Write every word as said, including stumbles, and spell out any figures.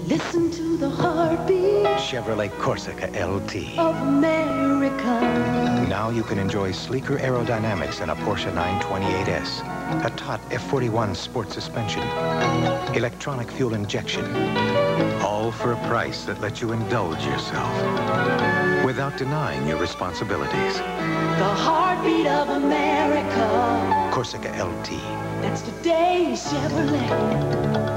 Listen to the heartbeat Chevrolet Corsica L T. of America. Now you can enjoy sleeker aerodynamics in a Porsche nine twenty-eight S, a taut F forty-one sport suspension, electronic fuel injection, all for a price that lets you indulge yourself without denying your responsibilities. The heartbeat of America. Corsica L T. That's today's Chevrolet.